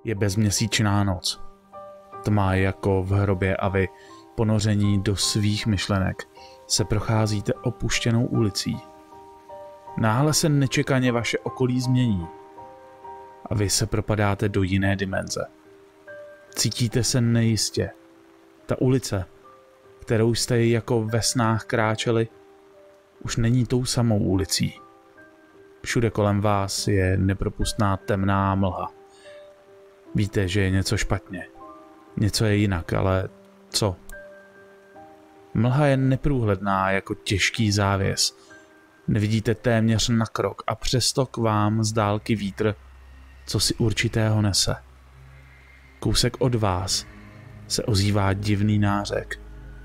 Je bezměsíčná noc. Tma jako v hrobě a vy, ponoření do svých myšlenek, se procházíte opuštěnou ulicí. Náhle se nečekaně vaše okolí změní a vy se propadáte do jiné dimenze. Cítíte se nejistě. Ta ulice, kterou jste jako ve snách kráčeli, už není tou samou ulicí. Všude kolem vás je nepropustná temná mlha. Víte, že je něco špatně. Něco je jinak, ale co? Mlha je neprůhledná jako těžký závěs. Nevidíte téměř na krok a přesto k vám z dálky vítr, co si určitého nese. Kousek od vás se ozývá divný nářek.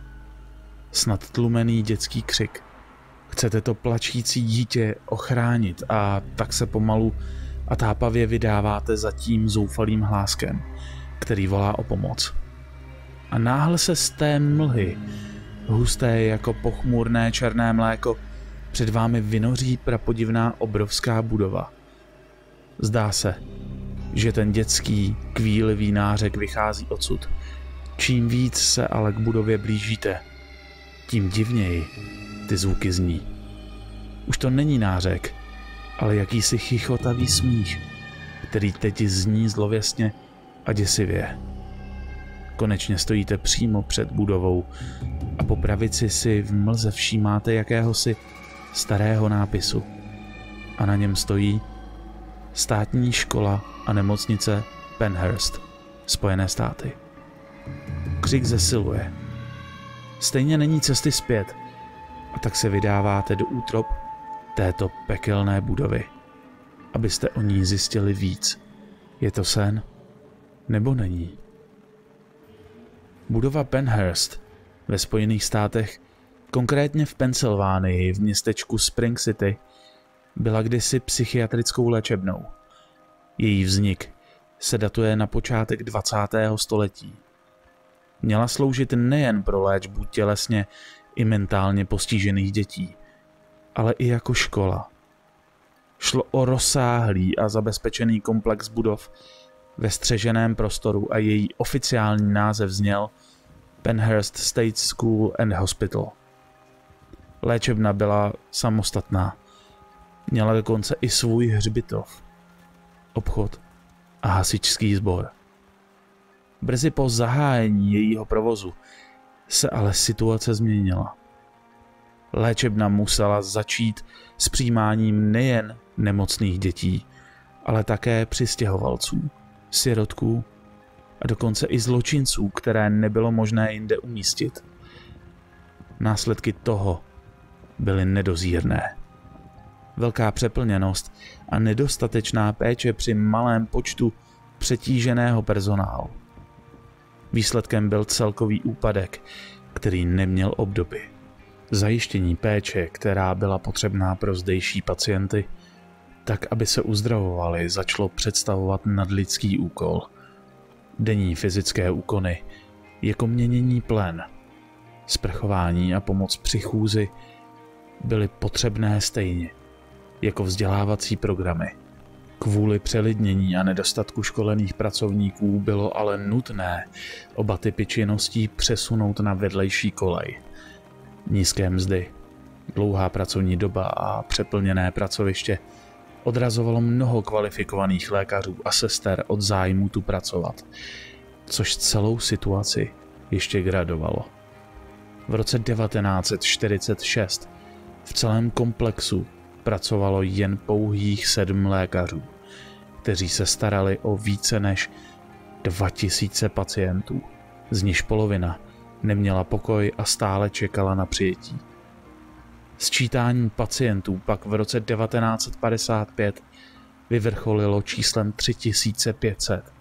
Snad tlumený dětský křik. Chcete to plačící dítě ochránit a tak se pomalu a tápavě vydáváte za tím zoufalým hláskem, který volá o pomoc. A náhle se z té mlhy, husté jako pochmurné černé mléko, před vámi vynoří prapodivná obrovská budova. Zdá se, že ten dětský kvílivý nářek vychází odsud. Čím víc se ale k budově blížíte, tím divněji ty zvuky zní. Už to není nářek, ale jakýsi chichotavý smích, který teď zní zlověsně a děsivě. Konečně stojíte přímo před budovou a po pravici si v mlze všímáte jakéhosi starého nápisu. A na něm stojí Státní škola a nemocnice Pennhurst, Spojené státy. Křik zesiluje. Stejně není cesty zpět, a tak se vydáváte do útrop této pekelné budovy, abyste o ní zjistili víc. Je to sen? Nebo není? Budova Pennhurst ve Spojených státech, konkrétně v Pensylvánii v městečku Spring City, byla kdysi psychiatrickou léčebnou. Její vznik se datuje na počátek 20. století. Měla sloužit nejen pro léčbu tělesně i mentálně postižených dětí, ale i jako škola. Šlo o rozsáhlý a zabezpečený komplex budov ve střeženém prostoru a její oficiální název zněl Pennhurst State School and Hospital. Léčebna byla samostatná. Měla dokonce i svůj hřbitov, obchod a hasičský sbor. Brzy po zahájení jejího provozu se ale situace změnila. Léčebna musela začít s přijímáním nejen nemocných dětí, ale také přistěhovalců, sirotků a dokonce i zločinců, které nebylo možné jinde umístit. Následky toho byly nedozírné. Velká přeplněnost a nedostatečná péče při malém počtu přetíženého personálu. Výsledkem byl celkový úpadek, který neměl obdoby. Zajištění péče, která byla potřebná pro zdejší pacienty, tak aby se uzdravovali, začalo představovat nadlidský úkol. Denní fyzické úkony, jako měnění plen, sprchování a pomoc při chůzi, byly potřebné stejně jako vzdělávací programy. Kvůli přelidnění a nedostatku školených pracovníků bylo ale nutné oba typy činností přesunout na vedlejší kolej. Nízké mzdy, dlouhá pracovní doba a přeplněné pracoviště odrazovalo mnoho kvalifikovaných lékařů a sester od zájmu tu pracovat, což celou situaci ještě gradovalo. V roce 1946 v celém komplexu pracovalo jen pouhých 7 lékařů, kteří se starali o více než 2000 pacientů, z nichž polovina neměla pokoj a stále čekala na přijetí. Sčítání pacientů pak v roce 1955 vyvrcholilo číslem 3500.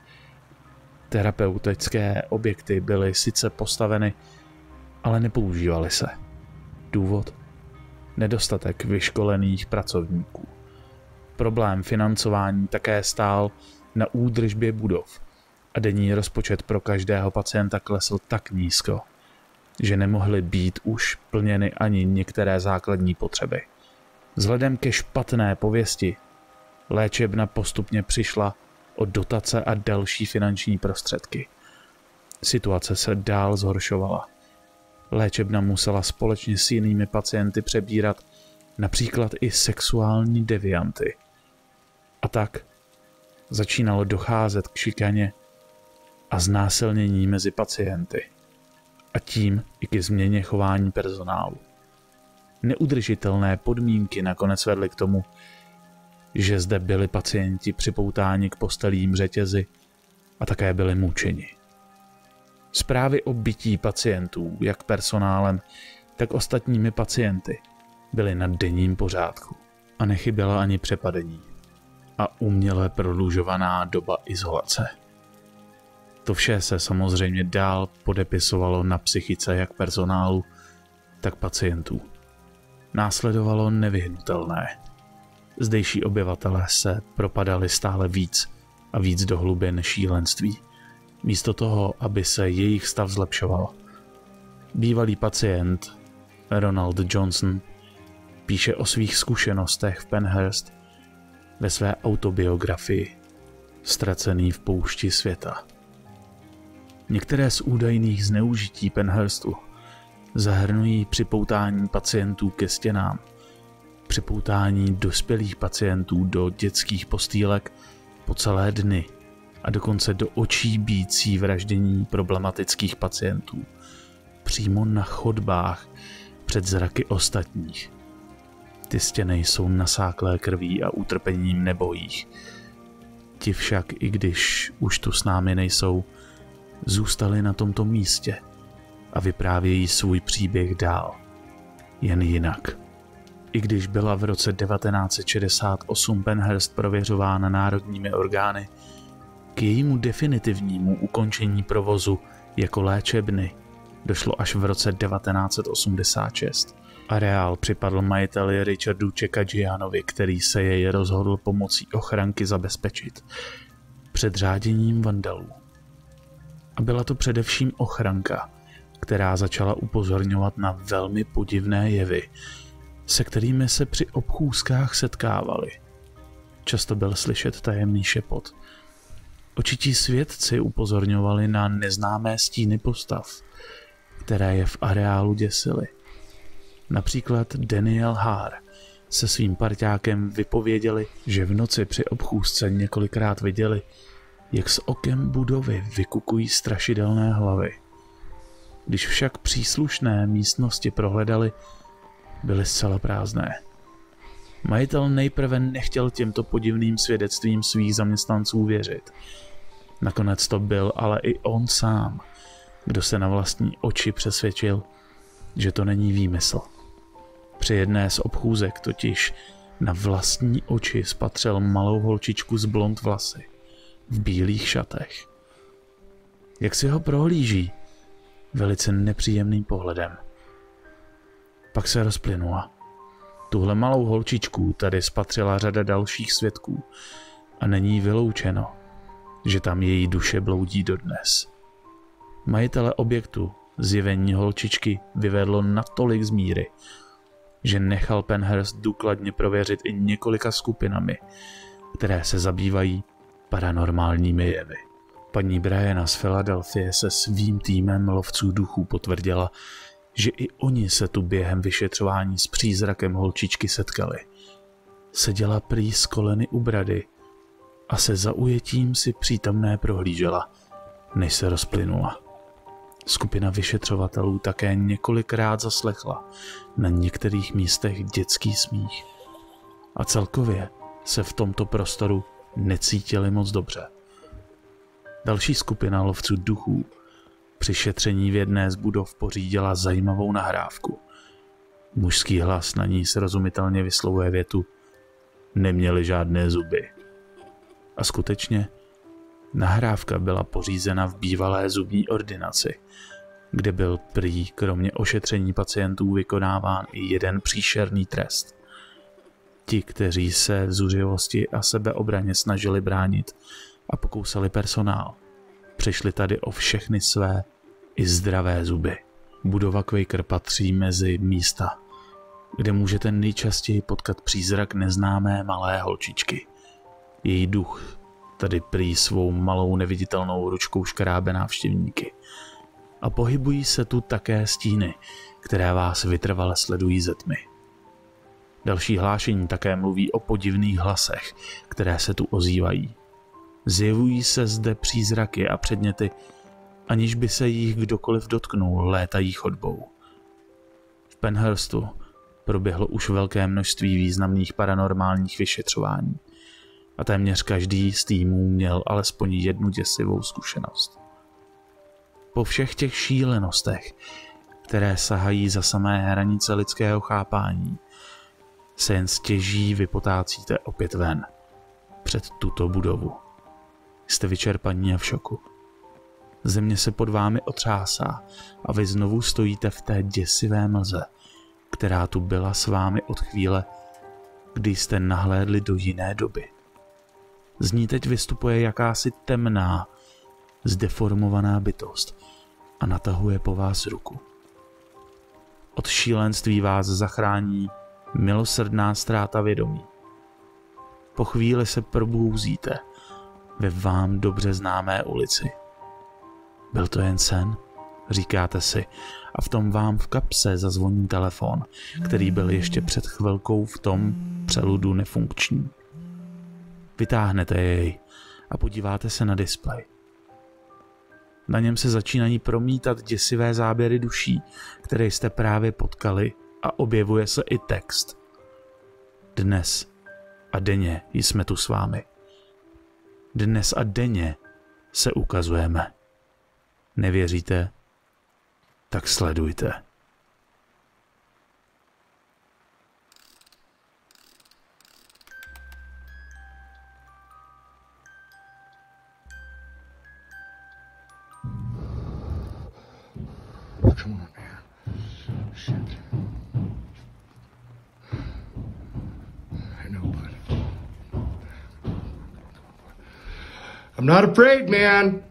Terapeutické objekty byly sice postaveny, ale nepoužívaly se. Důvod? Nedostatek vyškolených pracovníků. Problém financování také stál na údržbě budov a denní rozpočet pro každého pacienta klesl tak nízko, že nemohly být už plněny ani některé základní potřeby. Vzhledem ke špatné pověsti léčebna postupně přišla o dotace a další finanční prostředky. Situace se dál zhoršovala. Léčebna musela společně s jinými pacienty přebírat například i sexuální devianty. A tak začínalo docházet k šikaně a znásilnění mezi pacienty. A tím i ke změně chování personálu. Neudržitelné podmínky nakonec vedly k tomu, že zde byli pacienti připoutáni k postelím řetězy a také byli mučeni. Zprávy o bití pacientů, jak personálem, tak ostatními pacienty, byly na denním pořádku a nechyběla ani přepadení a uměle prodlužovaná doba izolace. To vše se samozřejmě dál podepisovalo na psychice jak personálu, tak pacientů. Následovalo nevyhnutelné. Zdejší obyvatelé se propadali stále víc a víc do hlubin šílenství, místo toho, aby se jejich stav zlepšoval. Bývalý pacient Ronald Johnson píše o svých zkušenostech v Penhurst ve své autobiografii Ztracený v poušti světa. Některé z údajných zneužití Penhurstu zahrnují připoutání pacientů ke stěnám, připoutání dospělých pacientů do dětských postýlek po celé dny a dokonce do očí bící vraždění problematických pacientů přímo na chodbách před zraky ostatních. Ty stěny jsou nasáklé krví a utrpením nebojích. Ti však, i když už tu s námi nejsou, zůstali na tomto místě a vyprávějí svůj příběh dál, jen jinak. I když byla v roce 1968 Penhurst prověřována národními orgány, k jejímu definitivnímu ukončení provozu jako léčebny došlo až v roce 1986. Areál připadl majiteli Richardu Chekajianovi, který se jej rozhodl pomocí ochranky zabezpečit před řáděním vandalů. A byla to především ochranka, která začala upozorňovat na velmi podivné jevy, se kterými se při obchůzkách setkávali. Často byl slyšet tajemný šepot. Očití svědci upozorňovali na neznámé stíny postav, které je v areálu děsily. Například Daniel Haar se svým parťákem vypověděli, že v noci při obchůzce několikrát viděli, jak z oken budovy vykukují strašidelné hlavy. Když však příslušné místnosti prohledali, byly zcela prázdné. Majitel nejprve nechtěl těmto podivným svědectvím svých zaměstnanců věřit. Nakonec to byl ale i on sám, kdo se na vlastní oči přesvědčil, že to není výmysl. Při jedné z obchůzek totiž na vlastní oči spatřil malou holčičku s blond vlasy v bílých šatech. Jak si ho prohlíží velice nepříjemným pohledem. Pak se rozplynula. Tuhle malou holčičku tady spatřila řada dalších svědků a není vyloučeno, že tam její duše bloudí dodnes. Majitele objektu zjevení holčičky vyvedlo natolik z míry, že nechal Penhurst důkladně prověřit i několika skupinami, které se zabývají paranormálními jevy. Paní Briana z Filadelfie se svým týmem lovců duchů potvrdila, že i oni se tu během vyšetřování s přízrakem holčičky setkali. Seděla prý z koleny u brady a se zaujetím si přítomné prohlížela, než se rozplynula. Skupina vyšetřovatelů také několikrát zaslechla na některých místech dětský smích. A celkově se v tomto prostoru necítili moc dobře. Další skupina lovců duchů při šetření v jedné z budov pořídila zajímavou nahrávku. Mužský hlas na ní srozumitelně vyslovuje větu: neměli žádné zuby. A skutečně, nahrávka byla pořízena v bývalé zubní ordinaci, kde byl prý kromě ošetření pacientů vykonáván i jeden příšerný trest. Ti, kteří se v zuřivosti a sebeobraně snažili bránit a pokousali personál, přišli tady o všechny své i zdravé zuby. Budova Quaker patří mezi místa, kde můžete nejčastěji potkat přízrak neznámé malé holčičky. Její duch tady prý svou malou neviditelnou ručkou škrábe návštěvníky. A pohybují se tu také stíny, které vás vytrvale sledují ze tmy. Další hlášení také mluví o podivných hlasech, které se tu ozývají. Zjevují se zde přízraky a předměty, aniž by se jich kdokoliv dotknul, létají chodbou. V Penhurstu proběhlo už velké množství významných paranormálních vyšetřování a téměř každý z týmů měl alespoň jednu děsivou zkušenost. Po všech těch šílenostech, které sahají za samé hranice lidského chápání, se jen stěží vypotácíte opět ven, před tuto budovu. Jste vyčerpaní a v šoku. Země se pod vámi otřásá a vy znovu stojíte v té děsivé mlze, která tu byla s vámi od chvíle, kdy jste nahlédli do jiné doby. Z ní teď vystupuje jakási temná, zdeformovaná bytost a natahuje po vás ruku. Od šílenství vás zachrání milosrdná ztráta vědomí. Po chvíli se probouzíte ve vám dobře známé ulici. Byl to jen sen, říkáte si, a v tom vám v kapse zazvoní telefon, který byl ještě před chvilkou v tom přeludu nefunkční. Vytáhnete jej a podíváte se na displej. Na něm se začínají promítat děsivé záběry duší, které jste právě potkali, a objevuje se i text. Dnes a denně jsme tu s vámi. Dnes a denně se ukazujeme. Nevěříte? Tak sledujte. Come on, man. Shit. I know, bud. I'm not afraid, man.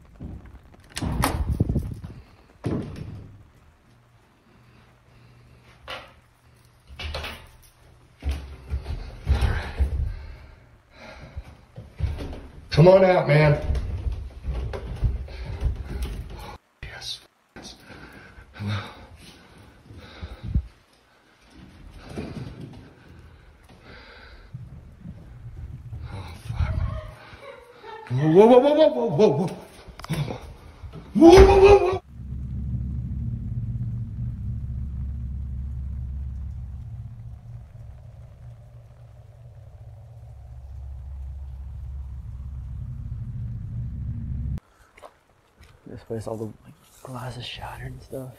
Come on out, man. Yes. Yes. Hello. Oh, fuck. Whoa, whoa, whoa, whoa, whoa, whoa, whoa. Whoa, whoa, whoa, whoa. This place, all the glass is shattered and stuff.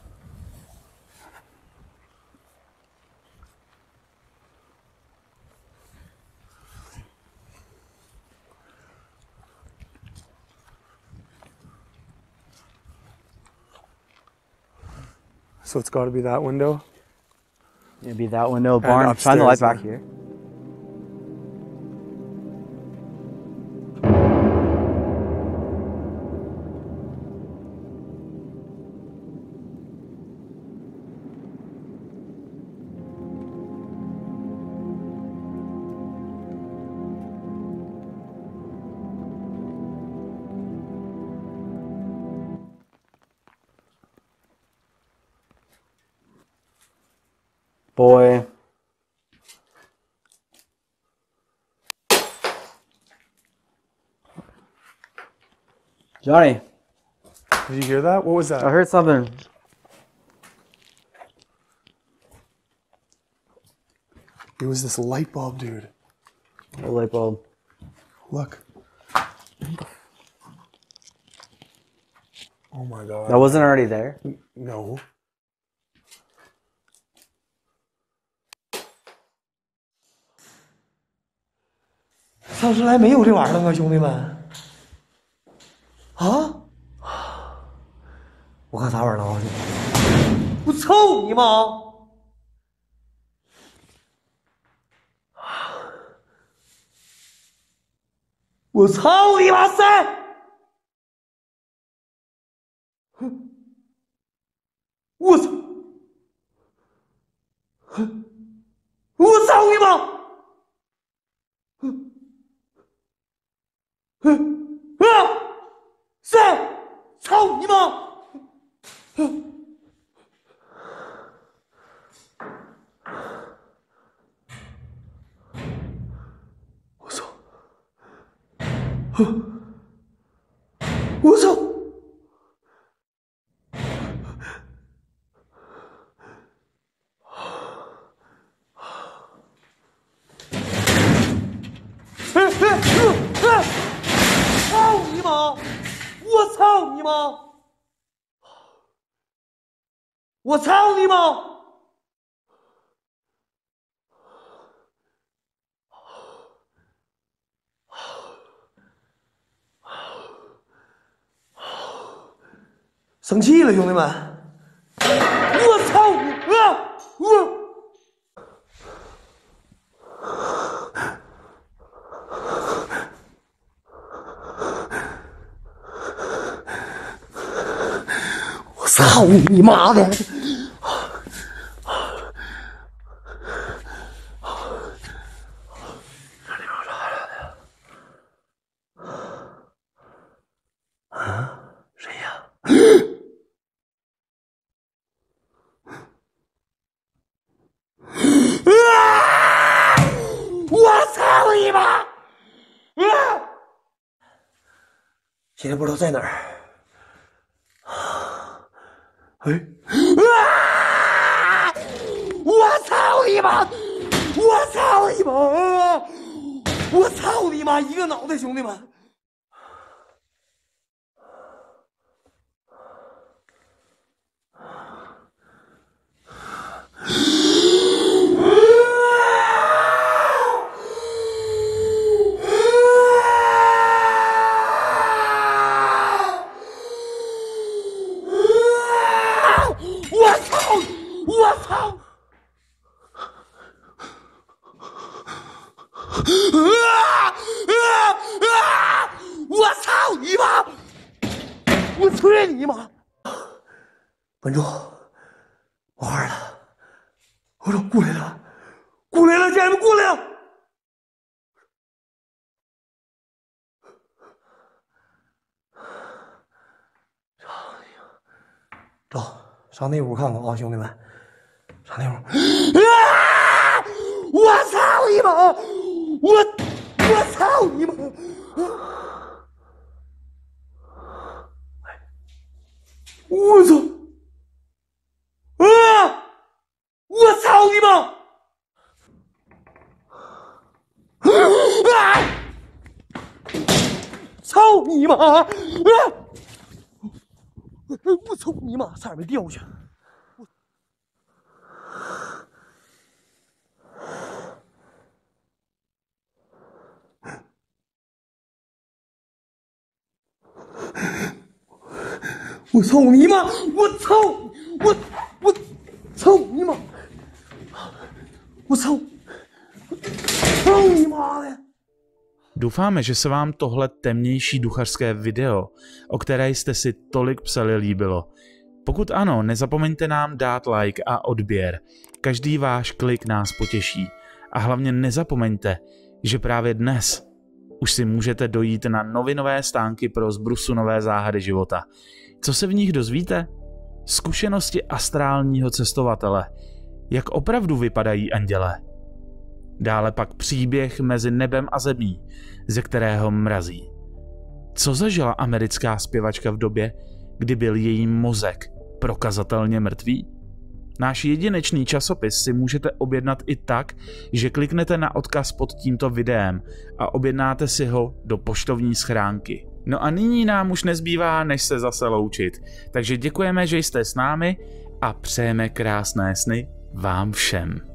So it's got to be that window? It'd be that window, barn. Shine the upstairs, light back then. here. Boy. Johnny, Did you hear that? What was that? I heard something. It was this light bulb, dude. A light bulb. Look. Oh my god. That wasn't already there? No. 上次来没有这玩意儿了吗，兄弟们？啊！我看啥玩意儿了啊？我操你妈！我操你妈塞！我操！我操你妈！ 谁？操你妈！ 我操！我操！ 操你妈！我操你妈！我操你妈！生气了，兄弟们！我操你！我操你妈的！谁呀？我操你妈！现在不知道在哪儿。哎！我操你妈！我操你妈！我操你妈！一个脑袋，兄弟们！我操！我操！我操你妈！我催你妈！稳住！我二了！我说过来了，过来了，家人们过来了！走，上那屋看看啊，兄弟们，上那屋！我操你妈！我操你妈！我操！我操你妈！操你妈！我操你妈！差点没掉下去。我操你妈！我操！我操你妈！我操！操你妈的！ Doufáme, že se vám tohle temnější duchařské video, o které jste si tolik psali, líbilo. Pokud ano, nezapomeňte nám dát like a odběr. Každý váš klik nás potěší. A hlavně nezapomeňte, že právě dnes už si můžete dojít na novinové stánky pro zbrusu nové záhady života. Co se v nich dozvíte? Zkušenosti astrálního cestovatele. Jak opravdu vypadají anděle? Dále pak příběh mezi nebem a zemí, ze kterého mrazí. Co zažila americká zpěvačka v době, kdy byl její mozek prokazatelně mrtvý? Náš jedinečný časopis si můžete objednat i tak, že kliknete na odkaz pod tímto videem a objednáte si ho do poštovní schránky. No a nyní nám už nezbývá, než se zase loučit. Takže děkujeme, že jste s námi a přejeme krásné sny vám všem.